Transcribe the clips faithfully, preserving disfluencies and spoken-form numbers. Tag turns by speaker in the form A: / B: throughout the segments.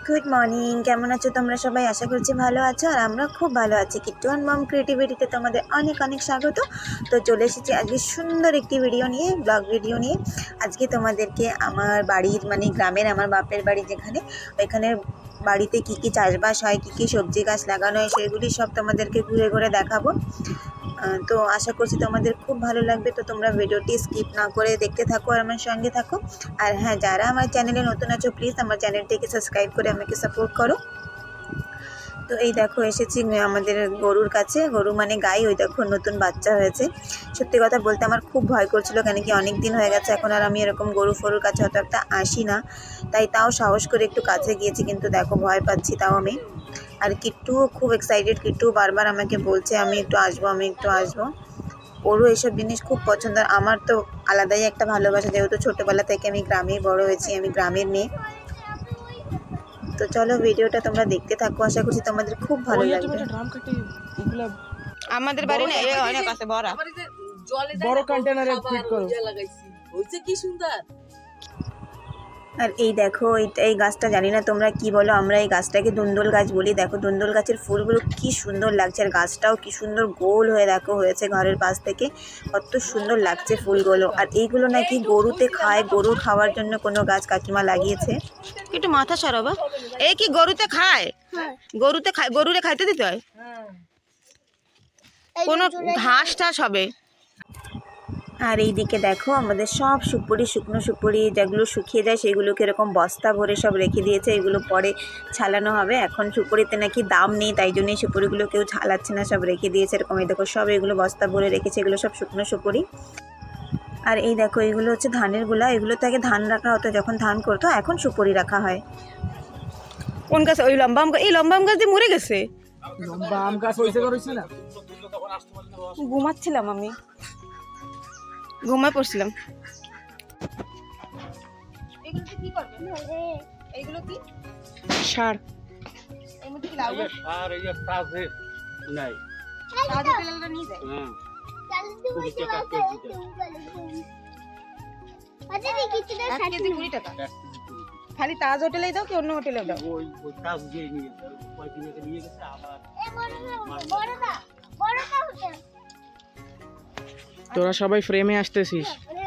A: Good morning, কেমন আছো তোমরা সবাই? আশা করছি ভালো আছো আর আমরা খুব ভালো আছি। কিট্টু অ্যান্ড মম ক্রিয়েটিভিটিতে তোমাদের অনেক অনেক স্বাগত। তো চলে এসেছি আজকে সুন্দর একটি ভিডিও নিয়ে, ব্লগ ভিডিও নিয়ে। আজকে তোমাদেরকে আমার বাড়ির মানে গ্রামের আমার বাপের বাড়ি যেখানে, ওইখানে বাড়িতে কী কী চাষবাস হয়, কী কী সবজি গাছ লাগানো হয় সেগুলি সব তোমাদেরকে ঘুরে ঘুরে দেখাবো। তো আশা করছি তোমাদের খুব ভালো লাগবে। তো তোমরা ভিডিওটি স্কিপ না করে দেখতে থাকো আর আমার সঙ্গে থাকো। আর হ্যাঁ, যারা আমার চ্যানেলে নতুন আছো প্লিজ আমার চ্যানেলটিকে সাবস্ক্রাইব করে আমাকে সাপোর্ট করো। তো এই দেখো এসেছি আমাদের গরুর কাছে, গরু মানে গাই, ওই দেখো নতুন বাচ্চা হয়েছে। সত্যি কথা বলতে আমার খুব ভয় করছিল, কেন কি অনেক দিন হয়ে গেছে এখন আর আমি এরকম গরু ফরুর কাছে অত একটা আসি না, তাই তাও সাহস করে একটু কাছে গিয়েছি, কিন্তু দেখো ভয় পাচ্ছি তাও আমি। আর কিট্টুও খুব এক্সাইটেড, কিট্টু বারবার আমাকে বলছে আমি একটু আসবো আমি একটু আসবো। ওরও এসব জিনিস খুব পছন্দ। আমার তো আলাদাই একটা ভালোবাসা, যেহেতু ছোটোবেলা থেকে আমি গ্রামেই বড় হয়েছি, আমি গ্রামের মেয়ে। তো চলো ভিডিওটা তোমরা দেখতে থাকো, আশা করছি তোমাদের খুব ভালো লাগবে। আমাদের বাড়ি না অনেক আছে বড় বড় কন্টেনারে ফিট করো, হইছে কি সুন্দর। আর এই দেখো এই গাছটা জানি না তোমরা কি বলো, আমরা এই গাছটাকে দুন্দুল গাছ বলি। দেখো দুন্দুল গাছের ফুলগুলো কি সুন্দর লাগছে, আর গাছটাও কি সুন্দর গোল হয়ে দেখো হয়েছে ঘরের পাশ থেকে, কত সুন্দর লাগছে ফুলগুলো। আর এইগুলো নাকি গরুতে খায়, গরুর খাওয়ার জন্য কোনো গাছ কাকিমা লাগিয়েছে। একটু মাথা সরাবা, এই কি গরুতে খায়? গরুতে খায়, গরুরে খাইতে দিতে হয়, কোনো ঘাস টাস হবে। আর এইদিকে দেখো আমাদের সব সুপুরি, শুকনো সুপুরি যেগুলো শুকিয়ে যায় সেগুলোকে এরকম বস্তা ভরে সব রেখে দিয়েছে, এগুলো পরে ছালানো হবে। এখন সুপুরিতে নাকি দাম নেই, তাই জন্যই সুপুরিগুলো কেউ ছালাচ্ছে না, সব রেখে দিয়েছে এরকম। এই দেখো সব এগুলো বস্তা ভরে রেখেছে, এগুলো সব শুকনো সুপুরি। আর এই দেখো এগুলো হচ্ছে ধানের গুলা, এগুলো তো আগে ধান রাখা হতো যখন ধান করতো, এখন সুপুরি রাখা হয়। কোন গাছ? ওই লম্বা আম গাছ, এই লম্বা আম গাছ দিয়ে মরে গেছে। লম্বা আম গাছ হইছে না, ঘুমাচ্ছিলাম আমি, ঘুমায় পড়ছিলাম। এগুলো কি করবে? এইগুলো কি সার? এর মধ্যে কি লাগাবো? সার এই কাজে নাই, কাজে তেলটা নিয়ে যায়। হ্যাঁ জলদি হয়ে যাবে। আচ্ছা দেখি কিটা ষাট কেজি কুড়ি টাকা। খালি তাজ হোটেলেই দাও কি অন্য হোটেলে দাও? ওই ওই তাজ দিয়ে নিয়ে যাও, ওই দিনে নিয়ে গেছে আবার। এ বড় না বড় না বড় না হোটেল। তোরা সবাই ফ্রেমে আসতেছিস।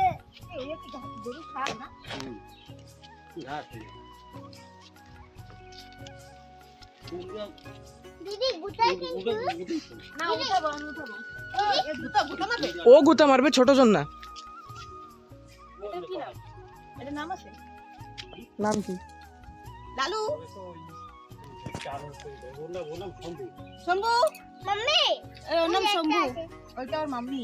A: ও গুতা মারবে, ছোট জন না। নাম কি? লালু শম্ভু মাম্মি, ওর নাম শম্ভু, ওইটা ওর মাম্মি।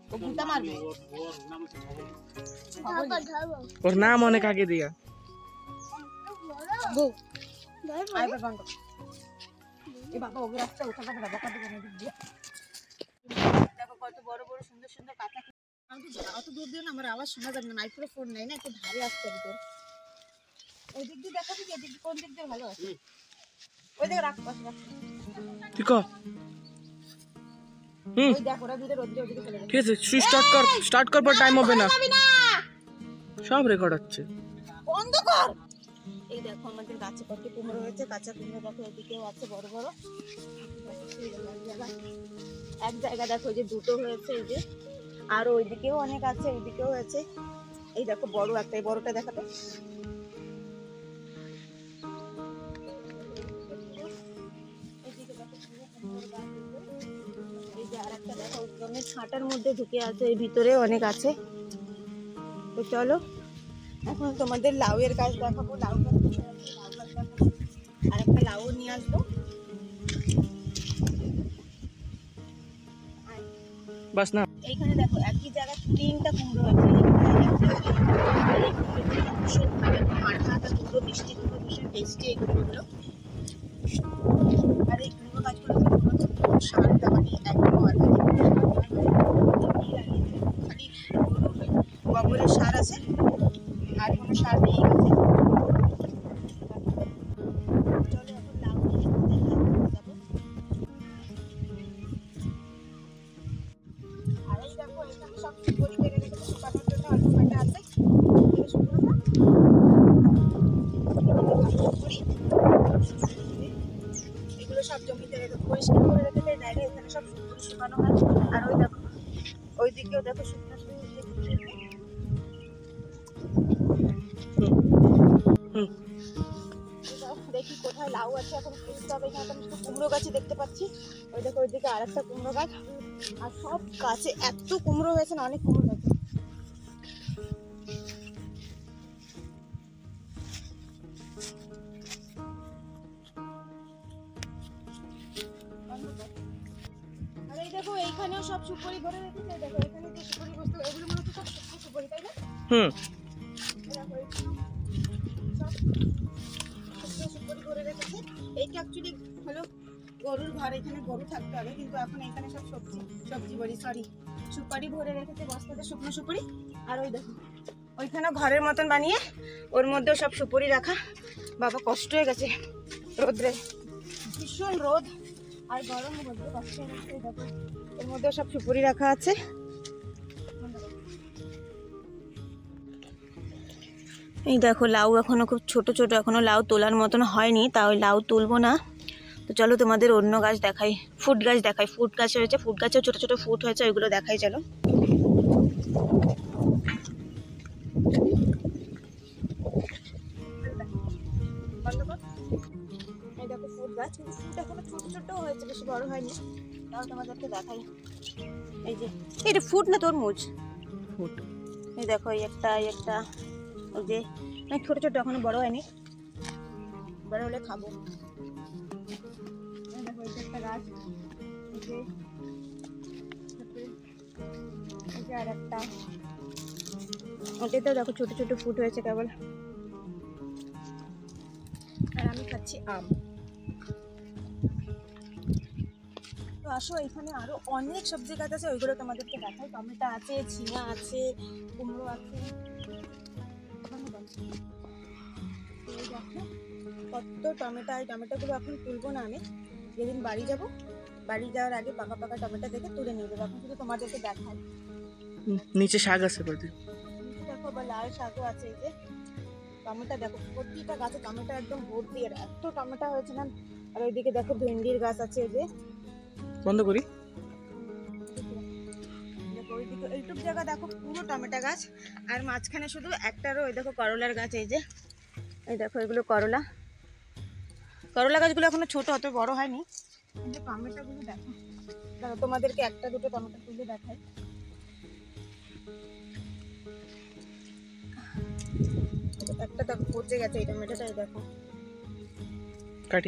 A: ওর নাম অনেক আগে দিয়া। দেখো কত বড় বড় সুন্দর সুন্দর কাঁচা। অত দূর দিয়ে আমার আওয়াজ শোনা যাবে না, মাইক্রোফোন নেই না, একটু ধারে আসতে হবে তোর। ওই দিক দিয়ে দেখাবি, এদিক কোন দিক দিয়ে ভালো আছে? ওই দিকে রাখ, পাশে রাখ। ঠিক আছে, হুম ওই দেখো ওরা দুটো রোদ্রে ওদিকে চলে গেছে। ঠিক আছে, স্টার্ট কর, স্টার্ট কর, পর টাইম হবে না, সব রেকর্ড হচ্ছে, বন্ধ কর। এই দেখো আমাদের গাছে কত কুমড়ো হয়েছে, কাঁচা কুমড়ো দেখো, এদিকেও আছে বড় বড়। এক জায়গা দেখো এই যে দুটো হয়েছে, এই যে আর ওইদিকেও অনেক আছে, ওইদিকেও হয়েছে। এই দেখো বড় একটা, এই বড়টা দেখাতে। এই যে আরেকটা দেখো জমির ছাঁটার মধ্যে ঢুকে আছে, এর ভিতরে অনেক আছে। তো চলো এখন তোমাদের লাউয়ের গাছ দেখাবো, লাউ গাছ লাউ গাছ দেখাবো, আর একটা লাউ নিয়ে আসবো। বাস না, এইখানে দেখো একই জায়গায় তিনটা কুমড়ো আছে, আঠা আঠা কুমড়ো, মিষ্টি কুমড়ো, ভীষণ টেস্টি এই কুমড়োগুলো। আর এই কুমড়ো গাছগুলো সারটা মানে একদম অর্গানিক, খালি গোবরের সার আছে আর কোনো সার নেই গাছে। চলো এখন লাউ যাবো। আর এই দেখো এখানে সব সুপুরি পেরে রেখেছে শুকানোর জন্য, অল্প কটা আছে শুকনো না সুপুরি। এগুলো সব জমিতে পরিষ্কার করে রেখেছে জায়গা, এখানে সব সুপুরি শুকানো হয়। আর ওই দেখো ওই দিকেও দেখো শুকনো শুকনো দেখি কোথায় লাউ আছে এখন খুঁজতে হবে। এখানে আমি শুধু কুমড়ো গাছে দেখতে পাচ্ছি। ওই দেখো ওইদিকে আর একটা কুমড়ো গাছ, আর সব গাছে এত কুমড়ো হয়েছে না, অনেক কুমড়ো হয়েছে। আর এই দেখো এইখানেও সব সুপারি ভরে রেখেছে। দেখো এখানে যে সুপারি বস্তু এগুলো মনে হচ্ছে সব শুকনো সুপারি, তাই না? হুম, দেখো এখানে সব শুকনো সুপারি ভরে রেখেছে। এইটা অ্যাকচুয়ালি হলো গরুর ঘর, এখানে গরু থাকতে হবে, কিন্তু এখন এখানে সব সবজি সবজি বলি সরি সুপারি ভরে রেখেছে বস্তাতে, শুকনো সুপারি। আর ওই দেখো ওইখানে ঘরের মতন বানিয়ে ওর মধ্যেও সব সুপারি রাখা। বাবা কষ্ট হয়ে গেছে রোদ্রে, ভীষণ রোদ আর গরম রোদ্রে কষ্ট হয়ে গেছে। দেখো এর মধ্যেও সব সুপারি রাখা আছে। এই দেখো লাউ এখনো খুব ছোট ছোট, এখনো লাউ তোলার মতন হয়নি, তাও লাউ তুলবো না। তো চলো তোমাদের অন্য গাছ দেখাই, ফুট গাছ দেখাই। ফুট গাছ হয়েছে, ফুট গাছেও ছোট ছোট ফুট হয়েছে, ওইগুলো দেখাই চলো। এই দেখো ফুট গাছ, কিন্তু ফুট এখনো ছোট ছোট হয়েছে, বেশি বড় হয়নি। তাও তোমাদেরকে দেখাই। এই যে এটা ফুট না তরমুজ ফুট। এই দেখো এই একটা এই একটা ওই যে অনেক ছোট ছোট, এখনো বড় হয়নি, বড় হলে খাবো। দেখো এটা একটা গাছ, এই যে আর একটা, ওটাতেও দেখো ছোট ছোট ফুট হয়েছে কেবল। আর আমি খাচ্ছি আম। তো আসো এখানে আরো অনেক সবজি গাছ আছে, ওইগুলো তোমাদেরকে দেখাই। টমেটো আছে, ঝিঙা আছে, কুমড়ো আছে। দেখো কত টমেটো, এই টমেটোগুলো এখন তুলবো না, আমি যেদিন বাড়ি যাব বাড়ি যাওয়ার আগে পাকা পাকা টমেটো দেখে তুলে নিয়ে যাবো। এখন শুধু তোমাদেরকে দেখাই।
B: নিচে শাক আছে,
A: নিচে দেখো বা লাল শাকও আছে। এই যে টমেটো দেখো, প্রতিটা গাছে টমেটো একদম ভর্তি, আর এত টমেটো হয়েছে না। আর ওইদিকে দেখো ভেন্ডির গাছ আছে। এই যে
B: বন্ধ করি,
A: দেখো ওইদিকে এইটুক জায়গা দেখো পুরো টমেটো গাছ, আর মাঝখানে শুধু একটারও ওই দেখো করলার গাছ। এই যে এই দেখো এগুলো করলা, করলা গাছগুলো এখনো ছোট, অত বড় হয়নি। কিন্তু টমেটোগুলো দেখো, দেখো তোমাদেরকে একটা দুটো টমেটো তুলে দেখাই। একটা দেখো পচে গেছে এই টমেটোটা, এই দেখো
B: কাটি।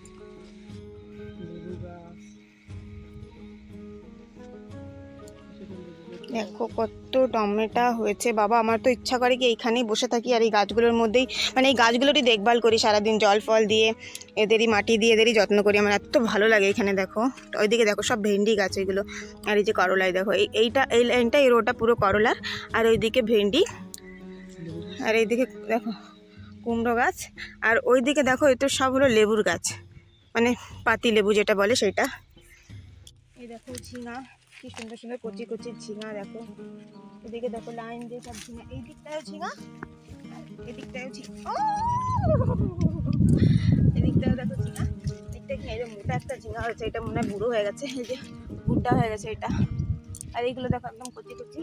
A: দেখো কত টমেটো হয়েছে বাবা। আমার তো ইচ্ছা করে কি এইখানেই বসে থাকি আর এই গাছগুলোর মধ্যেই, মানে এই গাছগুলোরই দেখভাল করি সারাদিন, জল ফল দিয়ে, এদেরই মাটি দিয়ে, এদেরই যত্ন করি। আমার এত ভালো লাগে এখানে। দেখো ওইদিকে দেখো সব ভেন্ডি গাছ ওইগুলো, আর এই যে করলাই দেখো, এই এইটা এই লাইনটা এই রোডটা পুরো করলার, আর ওইদিকে ভেন্ডি, আর এইদিকে দেখো কুমড়ো গাছ, আর ওইদিকে দেখো এটা সব হলো লেবুর গাছ, মানে পাতি লেবু যেটা বলে সেটা। এই দেখো ঝিঙা, কি সুন্দর সুন্দর কচি কচি ঝিঙা। দেখো এদিকে দেখো লাইন দিয়ে সব ঝিঙা, এই দিকটাও ঝিঙা, এদিকটাও ঝিঙা, এদিকটাও দেখো ঝিঙা। এদিকটা কি এই যে মোটা একটা ঝিঙা হয়েছে, এটা মনে হয় বুড়ো হয়ে গেছে, এই যে বুড়া হয়ে গেছে এটা। আর এইগুলো দেখো একদম কচি কচি।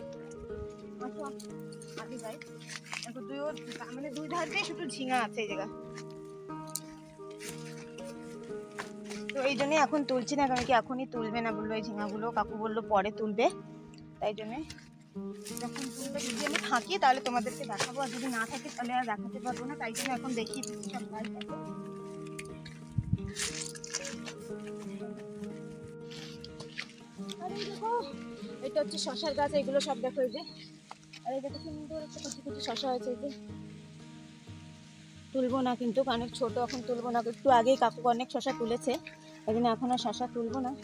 A: আগে যাই, দেখো দুই মানে দুই ধার দিয়ে শুধু ঝিঙা আছে এই জায়গা। তো এই জন্যই এখন তুলছি না, কারণ কি এখনই তুলবে না বললো এই ঝিঙাগুলো, কাকু বললো পরে তুলবে, তাই জন্যে যখন তুলবে যদি আমি থাকি তাহলে তোমাদেরকে দেখাবো, আর যদি না থাকি তাহলে আর দেখাতে পারবো না, তাই জন্য এখন দেখিয়ে দিচ্ছি সব গাছ। আর এই দেখো এটা হচ্ছে শশার গাছ, এগুলো সব দেখো এই যে, আর এই দেখো সুন্দর একটা কচি কচি শশা হয়েছে। এই যে তুলবো না কিন্তু, অনেক ছোট, এখন তুলবো না, একটু আগেই কাকু অনেক শশা তুলেছে, এই জন্য এখন আর শশা তুলবো না।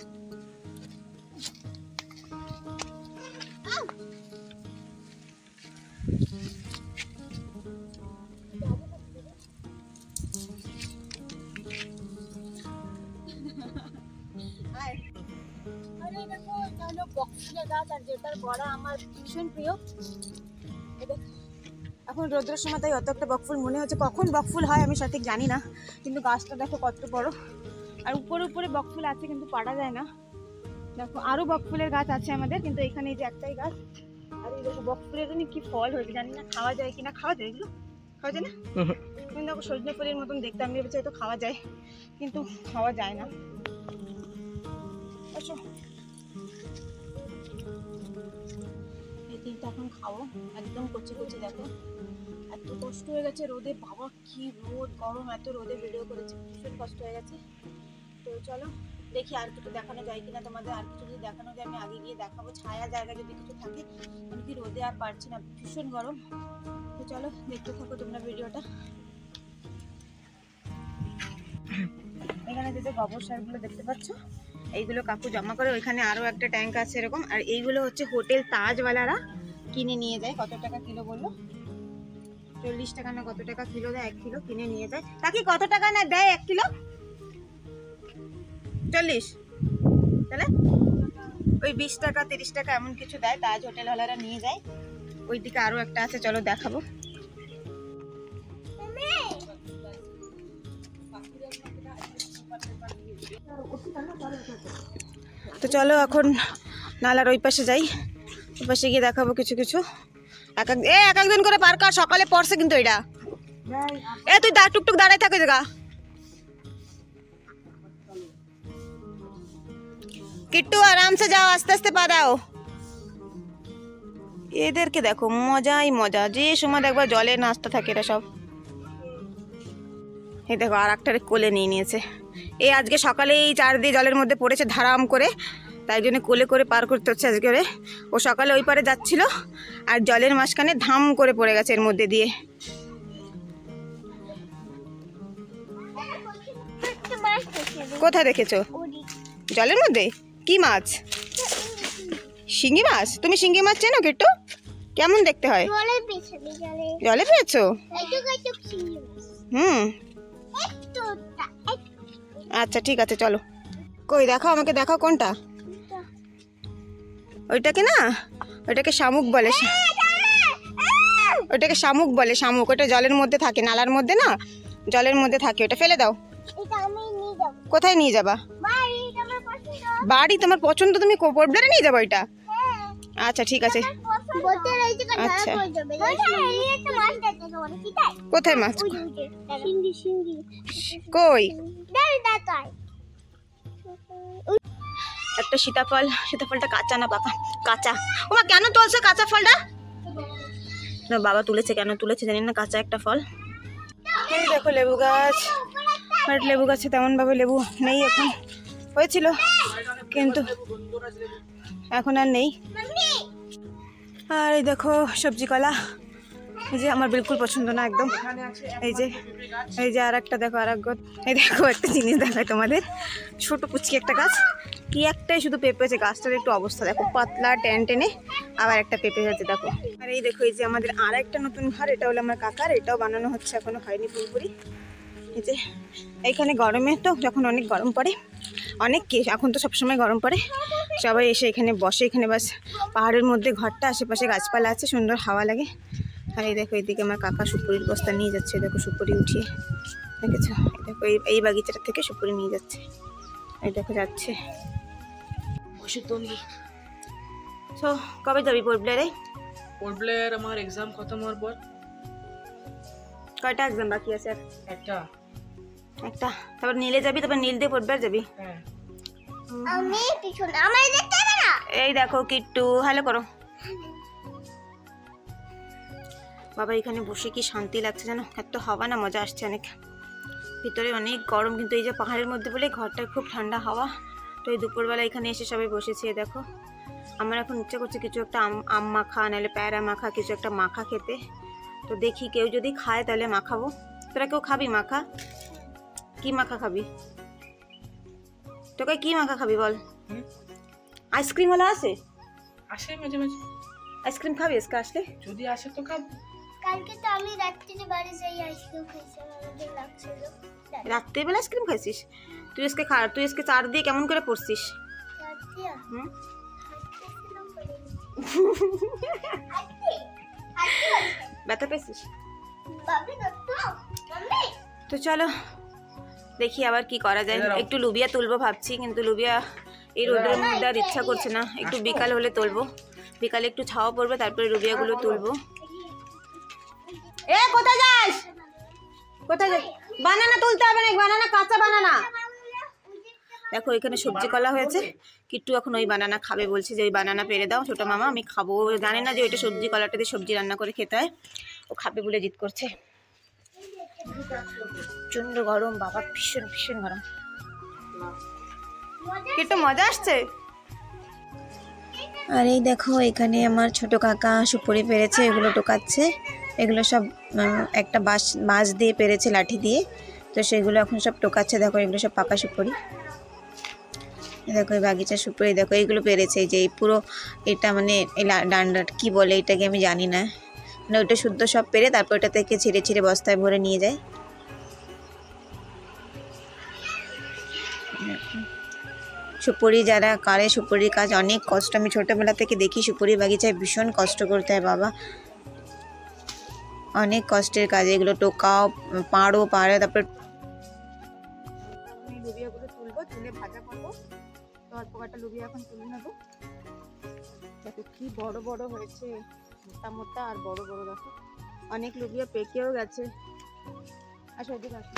A: দেখো এটা হলো বকফুলের গাছ, আর যেটার বড়া আমার ভীষণ প্রিয়। এখন রোদ্রের সময় তাই অত একটা বকফুল মনে হচ্ছে, কখন বকফুল হয় আমি সঠিক জানি না, কিন্তু গাছটা দেখো কত বড়। আর উপরে উপরে বকফুল আছে কিন্তু পাড়া যায় না। দেখো আরও বকফুলের গাছ আছে আমাদের, কিন্তু এখানে এই যে একটাই গাছ। আর এই দেখো বকফুলের জন্য কি ফল হয়েছে জানি না, খাওয়া যায় কিনা। খাওয়া যায় এগুলো? খাওয়া যায় না? কিন্তু দেখো সজনে ফুলের মতন দেখতে, আমি ভেবেছি হয়তো খাওয়া যায়, কিন্তু খাওয়া যায় না। আচ্ছা এই তিনটা এখন খাবো, একদম কচি কচি। দেখো এত কষ্ট হয়ে গেছে রোদে, বাবা কি রোদ গরম, এত রোদে ভিডিও করেছে, ভীষণ কষ্ট হয়ে গেছে। তো চলো দেখি আর কিছু দেখানো যায় কিনা তোমাদের। আর কিছু যদি দেখানো যায় আমি আগে গিয়ে দেখাবো, ছায়া জায়গা যদি কিছু থাকে। আমি কি রোদে আর পারছি না, ভীষণ গরম। তো চলো দেখতে থাকো তোমরা ভিডিওটা। এখানে যে গোবর সারগুলো দেখতে পাচ্ছ, এইগুলো কাকু জমা করে। ওইখানে আরো একটা ট্যাঙ্ক আছে এরকম। আর এইগুলো হচ্ছে হোটেল তাজওয়ালারা কিনে নিয়ে যায়। কত টাকা কিলো বললো? চল্লিশ টাকা না কত টাকা কিলো দেয়, এক কিলো কিনে নিয়ে যায়। তাকে কত টাকা না দেয় এক কিলো? চল্লিশ, তাহলে ওই বিশ টাকা তিরিশ টাকা এমন কিছু দেয়। তাজ হোটেল ওয়ালারা নিয়ে যায়। ওইদিকে আরো একটা আছে, চলো দেখাবো। তো চলো এখন নালার ওই পাশে যাই, ওই পাশে গিয়ে দেখাবো কিছু কিছু। এক এক এ এক একদিন করে পার কর, সকালে পড়ছে কিন্তু এটা। এ তুই দা টুকটুক দাঁড়াই থাকে জায়গা। কিট্টু আরাম সে যাও, আস্তে আস্তে পা দাও। এদেরকে দেখো মজাই মজা, যে সময় দেখবা জলে নাচতে থাকে এরা সব। এই দেখো আর একটারে কোলে নিয়ে নিয়েছে। এই আজকে সকালে এই চার দিয়ে জলের মধ্যে পড়েছে ধারাম করে, তাই জন্য কোলে করে পার করতে হচ্ছে আজকে করে। ও সকালে ওই পারে যাচ্ছিল আর জলের মাঝখানে ধাম করে পড়ে গেছে এর মধ্যে দিয়ে। কোথায় দেখেছো? জলের মধ্যে? কি মাছ? শিঙ্গি মাছ? তুমি শিঙ্গি মাছ চেনো কিট্টু? কেমন দেখতে হয়? জলে পেয়েছো? হুম আচ্ছা ঠিক আছে চলো। কই দেখাও আমাকে, দেখাও কোনটা। ওইটাকে না, ওইটাকে শামুক বলে। ওইটাকে শামুক বলে, শামুক। ওটা জলের মধ্যে থাকে, নালার মধ্যে না, জলের মধ্যে থাকে। ওটা ফেলে দাও। কোথায় নিয়ে যাবা? বাড়ি তোমার পছন্দ, তুমি পোর্টব্লেয়ারে নিয়ে যাবো ওইটা? আচ্ছা ঠিক আছে। আচ্ছা কোথায় মাছ? কই? একটা সীতাফল, সীতাফলটা কাঁচা না পাকা? কাঁচা। ওমা কেন তুলছে কাঁচা ফলটা? বাবা তুলেছে, কেন তুলেছে জানি না, কাঁচা একটা ফল। এই দেখো লেবু গাছ। আর লেবু গাছে তেমন ভাবে লেবু নেই এখন, হয়েছিল কিন্তু এখন আর নেই। আর এই দেখো সবজি কলা, এই যে আমার বিলকুল পছন্দ না একদম। এই যে এই যে আর একটা দেখো, আর এক গোছ। এই দেখো একটা জিনিস দেখায় তোমাদের, ছোট কুচকি একটা গাছ, কি একটাই শুধু পেঁপে আছে। গাছটার একটু অবস্থা দেখো, পাতলা টেন টেনে আবার একটা পেঁপে হয়েছে দেখো। আর এই দেখো এই যে আমাদের আর একটা নতুন ঘর, এটা হলো আমার কাকার, এটাও বানানো হচ্ছে, এখনো হয়নি পুরোপুরি। এই যে এইখানে গরমে তো যখন অনেক গরম পড়ে, অনেক কে এখন তো সবসময় গরম পড়ে, সবাই এসে এখানে বসে। এখানে বাস পাহাড়ের মধ্যে ঘরটা, আশেপাশে গাছপালা আছে, সুন্দর হাওয়া লাগে। আর এই দেখো এইদিকে আমার কাকা সুপুরির বস্তা নিয়ে যাচ্ছে, দেখো সুপুরি উঠিয়ে, দেখেছো? এই দেখো এই এই বাগিচাটা থেকে সুপুরি নিয়ে যাচ্ছে, এই দেখো যাচ্ছে।
B: ওষুধ তন্দি।
A: তো কবে যাবি পোর্টব্লেয়ারে?
B: পোর্টব্লেয়ার আমার এক্সাম খতম হওয়ার পর।
A: কয়টা এক্সাম বাকি আছে?
B: একটা।
A: একটা। তারপর নীলে যাবি, তারপর নীল দিয়ে পোর্টব্লেয়ার যাবি?
B: হ্যাঁ।
A: আমি পিছনে, আমায় দেখতে হবে না। এই দেখো কিট্টু, হ্যালো করো। বাবা এখানে বসে কি শান্তি লাগছে জানো, এত হাওয়া না, মজা আসছে অনেক। ভিতরে অনেক গরম, কিন্তু এই যে পাহাড়ের মধ্যে বলে ঘরটা খুব ঠান্ডা হাওয়া। তো এই দুপুরবেলা এখানে এসে সবাই বসেছে। দেখো আমার এখন ইচ্ছা করছে কিছু একটা আম আম মাখা, নাহলে প্যারা মাখা, কিছু একটা মাখা খেতে। তো দেখি কেউ যদি খায় তাহলে মাখাবো। তোরা কেউ খাবি মাখা? কি মাখা খাবি? তোকে কি মাখা খাবি বল? আইসক্রিম ওলা আছে?
B: আসে মাঝে মাঝে।
A: আইসক্রিম খাবি আজকে আসলে?
B: যদি আসে তো খাবো।
C: কালকে তো আমি রাত্রিরে বাড়ি যাই আইসক্রিম খাইছিলাম, আমাদের লাগছিল।
A: রাত্রিবেলা আইসক্রিম খাইছিস তুই? আজকে খা, তুই আজকে চার দিয়ে কেমন করে পড়ছিস?
C: রাত্রিয়া
A: হুম
C: হাঁটতেছিলাম পরে। হাঁটতে হাঁটতে
A: ব্যথা পেয়েছিস?
C: বাবি দত্ত মাম্মি
A: তো চলো দেখি আবার কি করা যায়। একটু লুবিয়া তুলবো ভাবছি, কিন্তু লুবিয়া এই রোদের মধ্যে আর ইচ্ছা করছে না। একটু বিকাল হলে তুলবো, বিকালে একটু ছাওয়া পড়বে, তারপরে লুবিয়াগুলো তুলবো। এ কোথায় যাস? কোথায় যাস? বানানা তুলতে হবে না, বানানা কাঁচা বানানা। দেখো এখানে সবজি কলা হয়েছে, কিট্টু এখন ওই বানানা খাবে, বলছে যে ওই বানানা পেরে দাও ছোটো মামা, আমি খাবো। ও জানে না যে ওইটা সবজি কলাটা দিয়ে সবজি রান্না করে খেতে হয়, ও খাবে বলে জিদ করছে। প্রচন্ড গরম বাবা, ভীষণ ভীষণ গরম। কিট্টু মজা আসছে। আর এই দেখো এখানে আমার ছোট কাকা সুপুরি পেরেছে, এগুলো টোকাচ্ছে। এগুলো সব একটা বাঁশ বাঁশ দিয়ে পেরেছে, লাঠি দিয়ে, তো সেগুলো এখন সব টোকাচ্ছে। দেখো এগুলো সব পাকা সুপুরি। দেখো এই বাগিচার সুপুরি, দেখো এইগুলো পেরেছে। এই যে এই পুরো এটা মানে এই ডান্ডা কি বলে এটাকে আমি জানি না, মানে ওইটা শুদ্ধ সব পেরে তারপর ওটা থেকে ছিঁড়ে ছিঁড়ে বস্তায় ভরে নিয়ে যায়। সুপুরি যারা করে, সুপুরির কাজ অনেক কষ্ট। আমি ছোটোবেলা থেকে দেখি সুপুরি বাগিচায় ভীষণ কষ্ট করতে হয় বাবা, অনেক কষ্টের কাজ এগুলো। টোকাও, পাড়ো, পাড়ে, তারপর লুবিয়াগুলো তুলবো, তুলে ভাজা করবো। তো অল্প কটা লুবিয়া এখন তুলে নেবো। দেখো কি বড় বড় হয়েছে, মোটা মোটা আর বড় বড়। দেখো অনেক লুবিয়া পেকেও গেছে। আসো এদিকে আসো।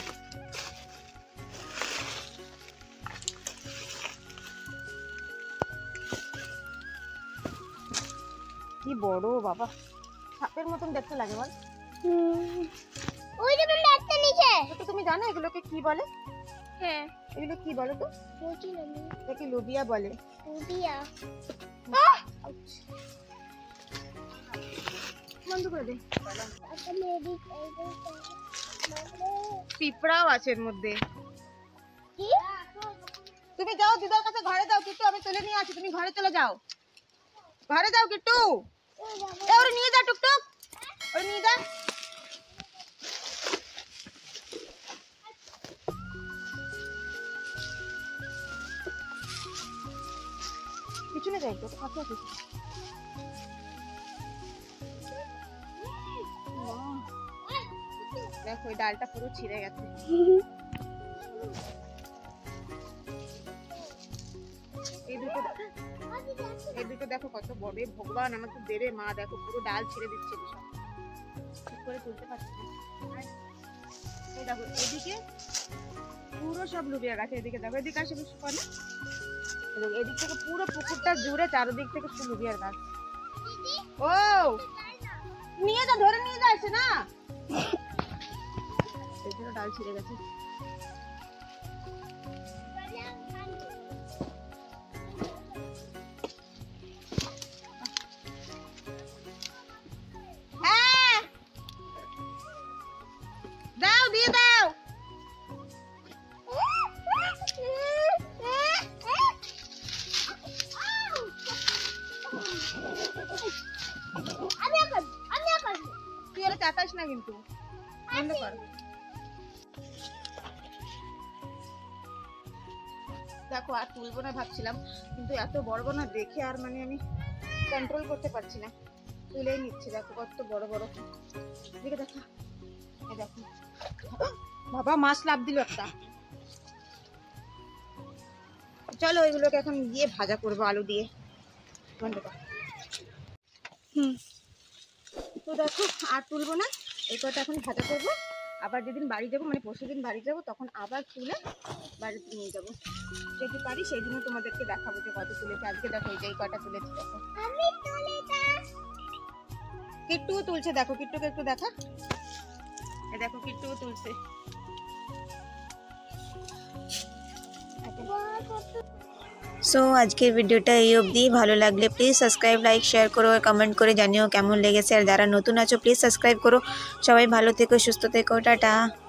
A: কি বড় বাবা, সাপের মতন দেখতে লাগে বল।
C: ওই যে মাম্মি একটা নিচে।
A: তো তুমি জানো এগুলোকে কি বলে?
C: হ্যাঁ
A: এগুলো কি বলো তো?
C: বুঝি না আমি
A: এটাকে লুবিয়া বলে।
C: লুবিয়া
A: বন্ধ করে দে।
C: একটা মেবি
A: পিঁপড়াও আছে এর মধ্যে।
C: কি
A: তুমি যাও দিদার কাছে, ঘরে যাও। কিট্টু আমি তুলে নিয়ে আসি, তুমি ঘরে চলে যাও। ঘরে যাও কিট্টু, এ ওরে নিয়ে যা, টুকটুক ওরে নিয়ে যা। পিছনে যাই তো, কাছে আসিস। দেখো ওই ডালটা পুরো ছিঁড়ে গেছে। এই দুটো এই দুটো দেখো কত বড়। ভগবান আমাকে দেরে মা, দেখো পুরো ডাল ছিঁড়ে দিচ্ছে, সব ঠিক করে তুলতে পারছি না। এই দেখো এদিকে পুরো সব লুবিয়া গাছে, এদিকে দেখো, এদিকে আসে বেশি করে। এদিক থেকে পুরো পুকুরটা জুড়ে চারদিক থেকে শুধু লুবিয়ার গাছ। ও নিয়ে যা, ধরে নিয়ে যা, এসে না এই জন্য ডাল ছিঁড়ে গেছে। হ্যাঁ দাও, দিয়ে দাও।
C: আমি এখন আমি এখন
A: তুই ওরা চাটাস না কিন্তু, বন্ধ কর। দেখো আর তুলবো না ভাবছিলাম, কিন্তু এত বড় বড় না দেখে আর মানে আমি কন্ট্রোল করতে পারছি না, তুলেই নিচ্ছে। দেখো কত বড় বড়। দেখে দেখো, এই দেখো বাবা, মাছ লাভ দিল একটা। চলো ওইগুলোকে এখন গিয়ে ভাজা করবো আলু দিয়ে। বন্ধ কর। হুম তো দেখো আর তুলবো না, এই কটা এখন ভাজা করবো। আবার যেদিন বাড়ি যাবো, মানে পরশু দিন বাড়ি যাবো, তখন আবার তুলে বাড়িতে নিয়ে যাবো। যদি পারি সেই দিনও তোমাদেরকে দেখাবো যে কত তুলেছে। আজকে দেখো এই যে এই কটা তুলেছি। দেখো
C: আমি তুলিটা
A: কিট্টুও তুলছে, দেখো কিট্টুকে একটু দেখা। এই দেখো কিট্টুও তুলছে। সো আজকের ভিডিওটা এই অবধি। ভালো লাগলে প্লিজ সাবস্ক্রাইব, লাইক, শেয়ার করো আর কমেন্ট করে জানিও কেমন লেগেছে। আর যারা নতুন আছো প্লিজ সাবস্ক্রাইব করো। সবাই ভালো থেকো, সুস্থ থেকো, টাটা।